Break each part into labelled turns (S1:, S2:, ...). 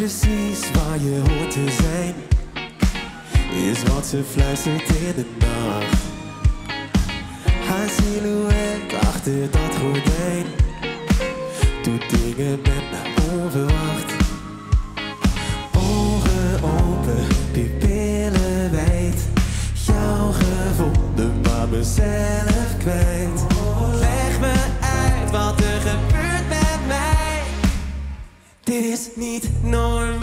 S1: precies waar je hoort te zijn, is wat ze fluistert in de nacht. Haar silhouet achter dat gordijn doet dingen met me onverwacht. Ogen open, pupillen wijd, jou gevonden maar mezelf kwijt. Leg me uit wat er gebeurt met mij. Dit is niet normaal.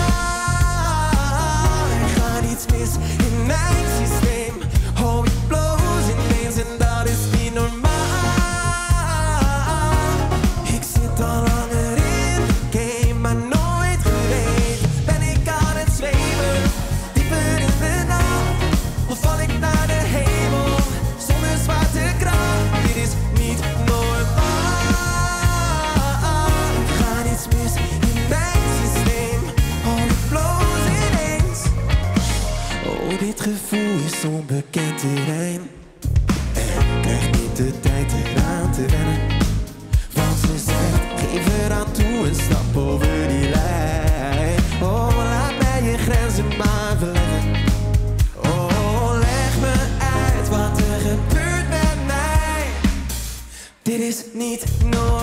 S1: Er gaat iets mis in mijn systeem. Oh, ik bloos ineens en dat is niet normaal. Ik zit al langer in de game, maar nooit geweten. Ben ik aan het zweven, dieper in de nacht? Of val ik naar de hemel, zonder zwaartekracht? Dit is niet normaal. Er gaat iets mis in mijn systeem. Oh, ik bloos ineens. Oh, dit gevoel is onbekend terrein. En krijg niet de tijd eraan te wennen. Want ze zegt, geef eraan toe en stap over die lijn. Oh, laat mij je grenzen maar verleggen. Oh, leg me uit wat er gebeurt met mij. Dit is niet normaal.